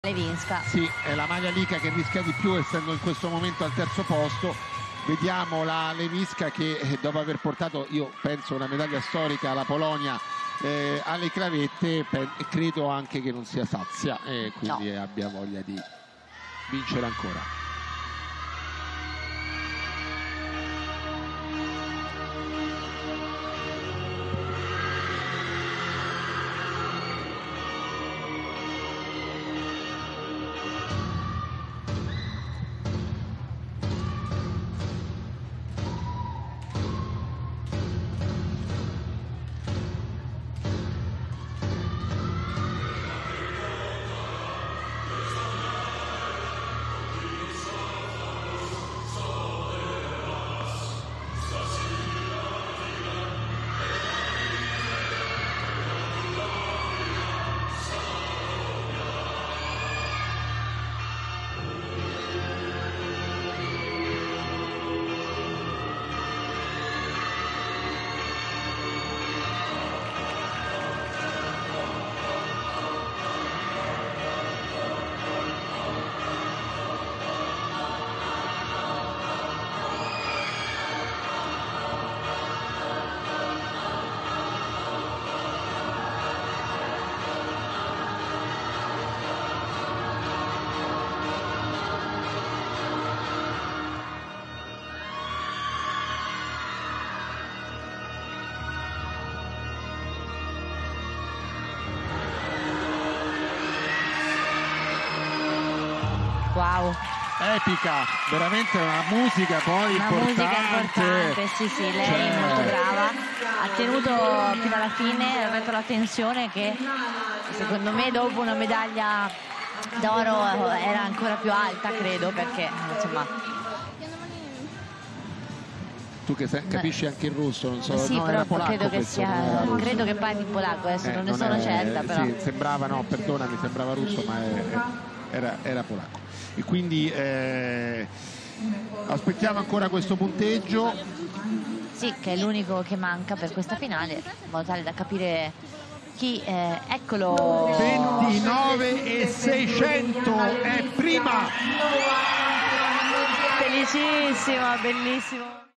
Levinska. Sì, è la maglia Lica che rischia di più, essendo in questo momento al terzo posto. Vediamo la Levinska che dopo aver portato, io penso, una medaglia storica alla Polonia alle clavette, credo anche che non sia sazia e quindi abbia voglia di vincere ancora. Wow, epica, veramente una musica poi importante, sì, lei è molto brava, ha tenuto fino alla fine, ha retto la tensione che secondo me dopo una medaglia d'oro era ancora più alta, credo, perché insomma. Tu che capisci anche il russo, non so, sì, no, però era polacco, credo che sia, credo che parli polacco, adesso non ne sono certa, però. Sì, sembrava, no, perdonami, sembrava russo, ma era polacco. E quindi aspettiamo ancora questo punteggio. Sì, che è l'unico che manca per questa finale, in modo tale da capire chi, eccolo. 29.600 è prima. Felicissima, bellissimo.